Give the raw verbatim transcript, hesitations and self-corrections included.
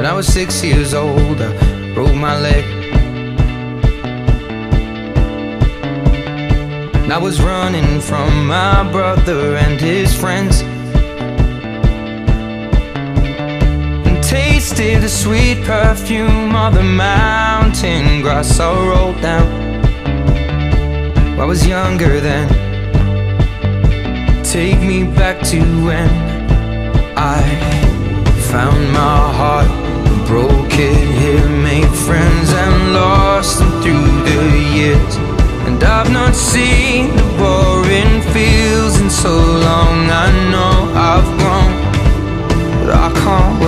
When I was six years old, I broke my leg. And I was running from my brother and his friends, and tasted the sweet perfume of the mountain grass I rolled down. I was younger then. Take me back to when I found my heart, broke it here, made friends and lost them through the years. And I've not seen the boring fields in so long. I know I've grown, but I can't